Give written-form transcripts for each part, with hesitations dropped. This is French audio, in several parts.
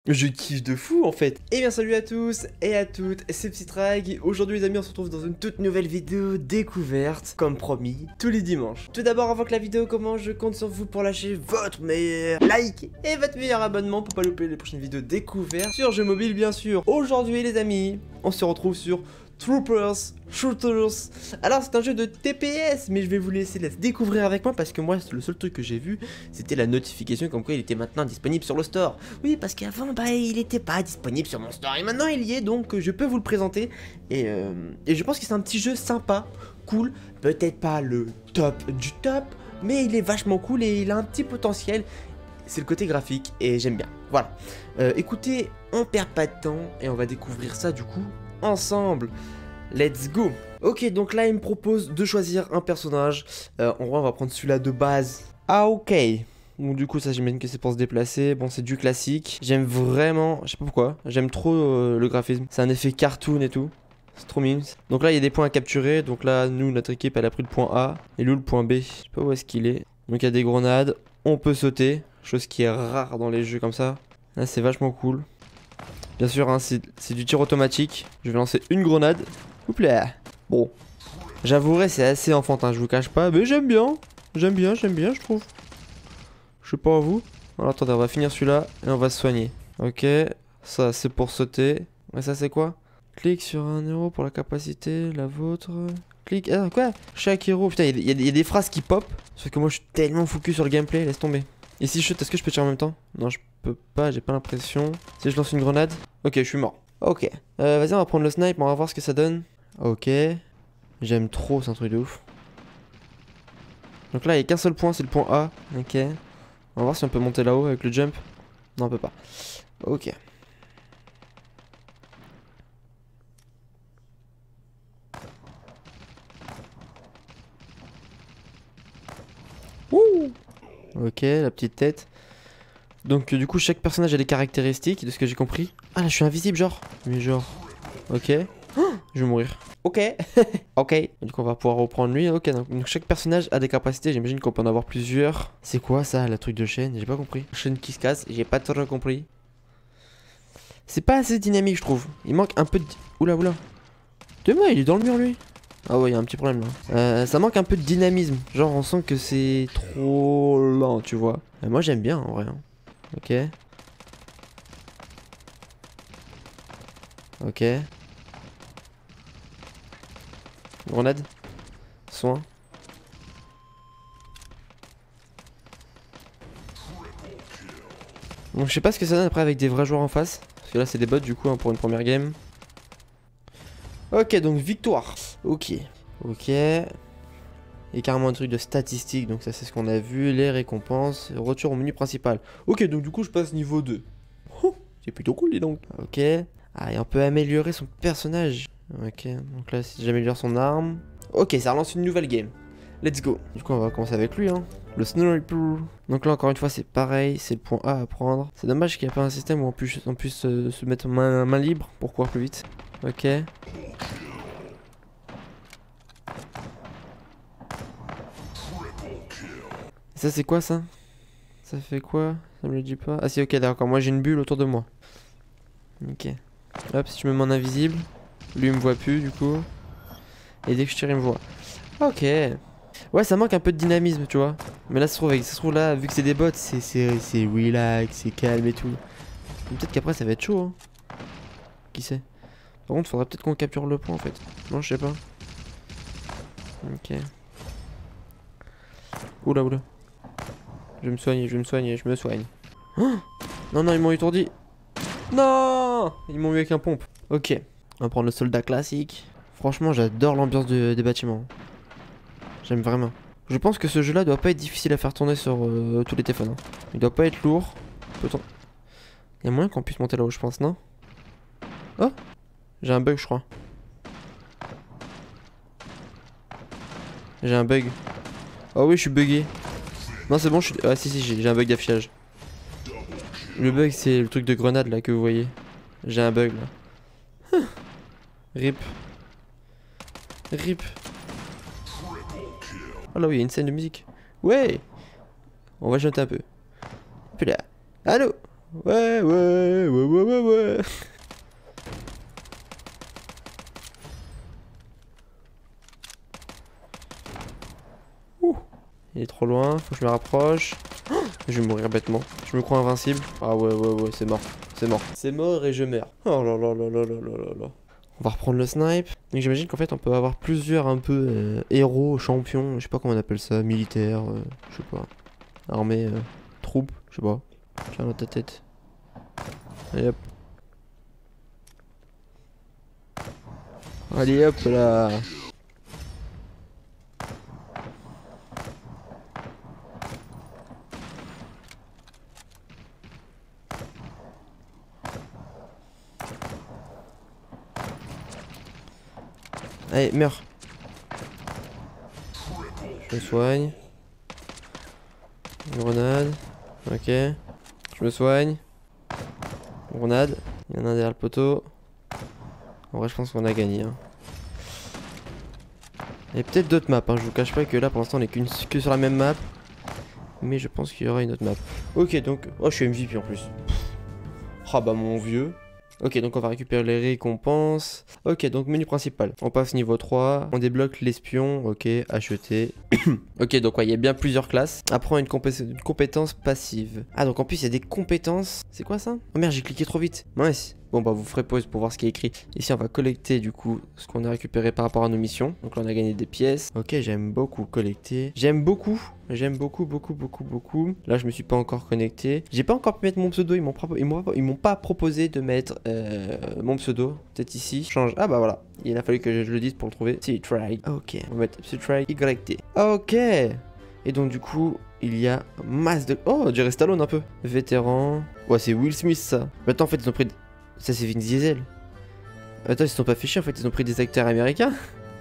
Je kiffe de fou en fait. Et bien salut à tous et à toutes, c'est Psytrag. Aujourd'hui les amis, on se retrouve dans une toute nouvelle vidéo découverte, comme promis, tous les dimanches. Tout d'abord, avant que la vidéo commence, je compte sur vous pour lâcher votre meilleur like et votre meilleur abonnement pour pas louper les prochaines vidéos découvertes sur jeux mobiles bien sûr. Aujourd'hui les amis, on se retrouve sur Troopers Shooters. Alors c'est un jeu de TPS, mais je vais vous laisser la découvrir avec moi parce que moi le seul truc que j'ai vu c'était la notification comme quoi il était maintenant disponible sur le store. Oui, parce qu'avant il était pas disponible sur mon store et maintenant il y est, donc je peux vous le présenter et je pense que c'est un petit jeu sympa, cool, peut-être pas le top du top, mais il est vachement cool et il a un petit potentiel. C'est le côté graphique et j'aime bien. Voilà. Écoutez, on perd pas de temps et on va découvrir ça du coup ensemble. Let's go. Ok, donc là il me propose de choisir un personnage. En vrai on va prendre celui-là de base. Ah ok. Donc du coup ça j'imagine que c'est pour se déplacer. Bon, c'est du classique. J'aime vraiment, je sais pas pourquoi, j'aime trop le graphisme. C'est un effet cartoon et tout. C'est trop mignon. Donc là il y a des points à capturer. Donc là nous, notre équipe elle a pris le point A. Et lui le point B, je sais pas où est-ce qu'il est. Donc il y a des grenades. On peut sauter, chose qui est rare dans les jeux comme ça. Là c'est vachement cool. Bien sûr hein, c'est du tir automatique. Je vais lancer une grenade. Oups là. Bon, j'avouerai c'est assez enfantin, je vous cache pas, mais j'aime bien. J'aime bien, je trouve. Je sais pas à vous. Alors attendez, on va finir celui-là et on va se soigner. Ok, ça c'est pour sauter. Et ça c'est quoi? Clique sur un héros pour la capacité, la vôtre. Clique, ah quoi? Chaque héros, putain, il y a des phrases qui pop. Sauf que moi je suis tellement focus sur le gameplay, laisse tomber. Et si je shoot, est-ce que je peux tirer en même temps? Non, je peux pas, j'ai pas l'impression. Si je lance une grenade? Ok, je suis mort. Ok, vas-y on va prendre le snipe, on va voir ce que ça donne. Ok, j'aime trop, c'est un truc de ouf. Donc là il n'y a qu'un seul point, c'est le point A. Ok, on va voir si on peut monter là-haut avec le jump. Non, on peut pas. Ok. Ouh. Ok, la petite tête. Donc du coup chaque personnage a des caractéristiques de ce que j'ai compris. Ah là je suis invisible genre. Mais genre. Ok. Oh, je vais mourir. Ok. Ok. Du coup on va pouvoir reprendre lui. Ok, donc chaque personnage a des capacités. J'imagine qu'on peut en avoir plusieurs. C'est quoi ça, la truc de chaîne? J'ai pas compris. Chaîne qui se casse. J'ai pas trop compris. C'est pas assez dynamique je trouve. Il manque un peu de... Oula oula. Demain il est dans le mur lui. Ah ouais, il y a un petit problème là. Ça manque un peu de dynamisme. Genre on sent que c'est trop lent, tu vois. Moi j'aime bien en vrai. Hein. Ok. Ok. Grenade. Soin. Donc je sais pas ce que ça donne après avec des vrais joueurs en face. Parce que là c'est des bots du coup hein, pour une première game. Ok, donc victoire. Ok. Ok. Et carrément un truc de statistique, donc ça c'est ce qu'on a vu. Les récompenses. Retour au menu principal. Ok, donc du coup je passe niveau 2. Oh, c'est plutôt cool dis donc. Ok. Ah, et on peut améliorer son personnage. Ok, donc là si j'améliore son arme. Ok, ça relance une nouvelle game. Let's go. Du coup on va commencer avec lui hein. Le sniper. Donc là encore une fois c'est pareil, c'est le point A à prendre. C'est dommage qu'il n'y a pas un système où on puisse se mettre main libre pour courir plus vite. Ok. Ça c'est quoi ça? Ça fait quoi? Ça me le dit pas. Ah si, ok d'accord, moi j'ai une bulle autour de moi. Ok. Hop, si je me mets en invisible, lui il me voit plus du coup. Et dès que je tire il me voit. Ok. Ouais, ça manque un peu de dynamisme, tu vois. Mais là, ça se trouve là, vu que c'est des bots, c'est relax, c'est calme et tout. Peut-être qu'après, ça va être chaud, hein. Qui sait? Par contre, faudrait peut-être qu'on capture le point, en fait. Non, je sais pas. Ok. Oula, oula. Je vais me soigner, je me soigne. Oh non, non, ils m'ont étourdi. Non! Ils m'ont eu avec un pompe. Ok. On va prendre le soldat classique. Franchement, j'adore l'ambiance des bâtiments. J'aime vraiment. Je pense que ce jeu là doit pas être difficile à faire tourner sur tous les téléphones. Hein. Il doit pas être lourd. Il y a moyen qu'on puisse monter là-haut, je pense, non? Oh! J'ai un bug, je crois. J'ai un bug. Oh oui, je suis bugué. Non, c'est bon, je suis... Ah si, si, j'ai un bug d'affichage. Le bug, c'est le truc de grenade là que vous voyez. J'ai un bug là. Rip. Rip. Oh là oui, il y a une scène de musique. Ouais! On va chanter un peu. Puis là. Allô? Ouais, ouais, ouais, ouais, ouais, ouais. Ouh. Il est trop loin, faut que je me rapproche. Oh, je vais mourir bêtement. Je me crois invincible. Ah ouais, ouais, ouais, c'est mort. C'est mort. C'est mort et je meurs. Oh là là là là là là là là. On va reprendre le snipe. Donc j'imagine qu'en fait on peut avoir plusieurs un peu héros, champions, je sais pas comment on appelle ça, militaires, je sais pas. Armée, troupes, je sais pas. Tiens dans ta tête. Allez hop. Allez hop là. Allez, meurs. Je me soigne. Grenade. Ok. Je me soigne. Grenade. Il y en a un derrière le poteau. En vrai, je pense qu'on a gagné. Hein. Il y a peut-être d'autres maps. Hein. Je vous cache pas que là, pour l'instant, on est que sur la même map. Mais je pense qu'il y aura une autre map. Ok, donc... Oh, je suis MVP en plus. Ah bah mon vieux. Ok, donc on va récupérer les récompenses. Ok, donc menu principal. On passe niveau 3. On débloque l'espion. Ok, acheter. Ok, donc ouais, il y a bien plusieurs classes. Après, une compétence passive. Ah, donc en plus, il y a des compétences. C'est quoi ça? Oh merde, j'ai cliqué trop vite. Mince. Bon, bah, vous ferez pause pour voir ce qui est écrit. Ici, on va collecter du coup ce qu'on a récupéré par rapport à nos missions. Donc là, on a gagné des pièces. Ok, j'aime beaucoup collecter. J'aime beaucoup, beaucoup, beaucoup, beaucoup. Là, je me suis pas encore connecté. J'ai pas encore pu mettre mon pseudo. Ils m'ont pas proposé de mettre mon pseudo. Peut-être ici. Change. Ah, bah voilà. Il a fallu que je le dise pour le trouver. C'est try. Ok. On va mettre try YT. Ok. Et donc, du coup, il y a masse de. Oh, du Stallone un peu. Vétéran. Ouais, c'est Will Smith ça. Maintenant, en fait, ils ont pris. Ça, c'est Vin Diesel. Attends, ils se sont pas fait chier en fait, ils ont pris des acteurs américains.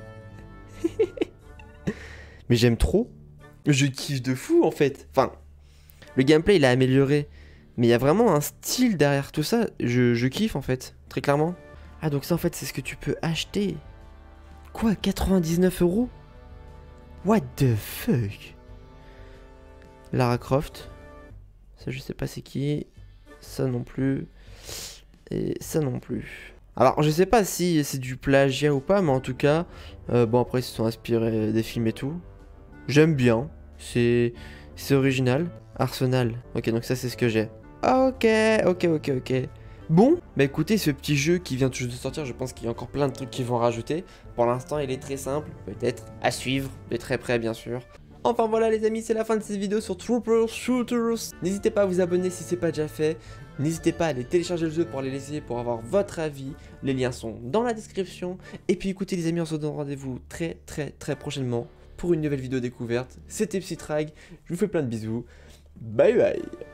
Mais j'aime trop. Je kiffe de fou en fait. Enfin, le gameplay il a amélioré. Mais il y a vraiment un style derrière tout ça. Je kiffe en fait, très clairement. Ah, donc ça en fait, c'est ce que tu peux acheter. Quoi, 99 €? What the fuck? Lara Croft. Ça, je sais pas c'est qui. Ça non plus. Et ça non plus. Alors, je sais pas si c'est du plagiat ou pas, mais en tout cas, bon, après, ils se sont inspirés des films et tout. J'aime bien. C'est original. Arsenal. Ok, donc ça, c'est ce que j'ai. Ok, ok, ok, ok. Bon, bah écoutez, ce petit jeu qui vient tout juste de sortir, je pense qu'il y a encore plein de trucs qui vont rajouter. Pour l'instant, il est très simple, peut-être à suivre, de très près, bien sûr. Enfin voilà les amis, c'est la fin de cette vidéo sur Troopers Shooters. N'hésitez pas à vous abonner si c'est pas déjà fait. N'hésitez pas à aller télécharger le jeu pour aller l'essayer pour avoir votre avis. Les liens sont dans la description. Et puis écoutez les amis, on se donne rendez-vous très prochainement pour une nouvelle vidéo découverte. C'était Psytrag, je vous fais plein de bisous. Bye bye.